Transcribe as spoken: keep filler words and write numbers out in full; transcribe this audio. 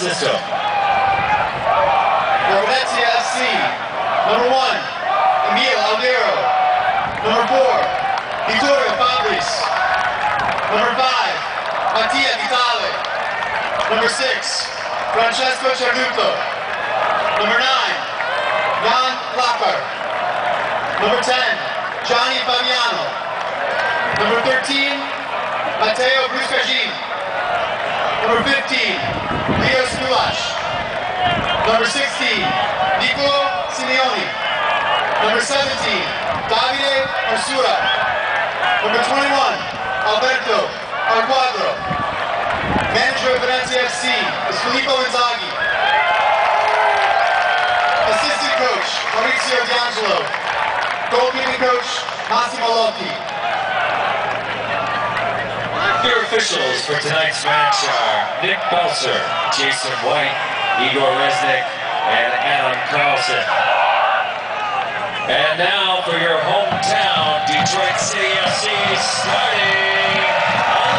system. For Venezia F C, number one, Emil Aldero. Number four, Vittorio Fabris. Number five, Mattia Vitale. Number six, Francesco Cerduto. Number nine, Jan Lappar. Number ten, Gianni Fabiano. Number thirteen, Matteo Bruscagin. Number fifteen, Leo Skulash. Number sixteen, Nicolo Simeoni. Number seventeen, Davide Arsura. Number twenty-one, Alberto Arguadro. Manager of Venezia F C is Filippo Inzaghi. Assistant coach, Maurizio D'Angelo. Goalkeeping coach, Massimo Lotti. Your officials for tonight's match are Nick Belser, Jason White, Igor Resnick, and Adam Carlson. And now for your hometown Detroit City F C, starting